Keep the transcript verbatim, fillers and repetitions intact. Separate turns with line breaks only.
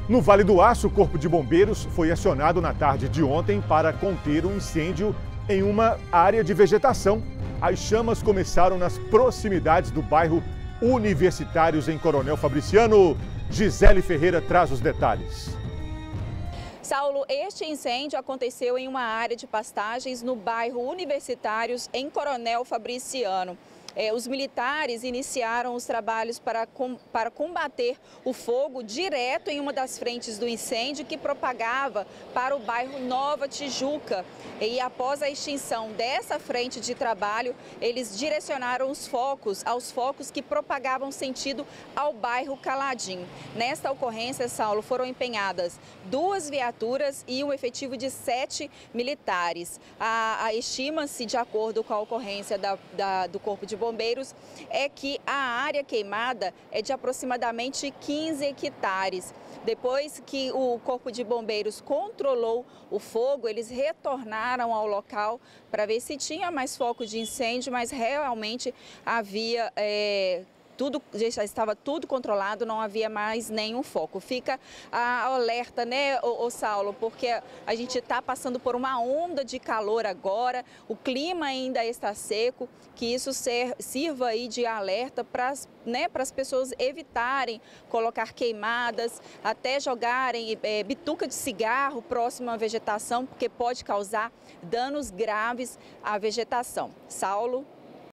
No Vale do Aço, o Corpo de Bombeiros foi acionado na tarde de ontem para conter um incêndio em uma área de vegetação. As chamas começaram nas proximidades do bairro Universitários, em Coronel Fabriciano. Gisele Ferreira traz os detalhes.
Saulo, este incêndio aconteceu em uma área de pastagens no bairro Universitários, em Coronel Fabriciano. É, os militares iniciaram os trabalhos para, com, para combater o fogo direto em uma das frentes do incêndio que propagava para o bairro Nova Tijuca. E após a extinção dessa frente de trabalho, eles direcionaram os focos aos focos que propagavam sentido ao bairro Caladim. Nesta ocorrência, Saulo, foram empenhadas duas viaturas e um efetivo de sete militares. A, a estima-se, de acordo com a ocorrência da, da, do Corpo de Bombeiros, é que a área queimada é de aproximadamente quinze hectares. Depois que o Corpo de Bombeiros controlou o fogo, eles retornaram ao local para ver se tinha mais foco de incêndio, mas realmente havia... É... Tudo, já estava tudo controlado, não havia mais nenhum foco. Fica a alerta, né, ô, ô Saulo, porque a gente está passando por uma onda de calor agora, o clima ainda está seco, que isso ser, sirva aí de alerta para né, para as pessoas evitarem colocar queimadas, até jogarem é, bituca de cigarro próximo à vegetação, porque pode causar danos graves à vegetação. Saulo.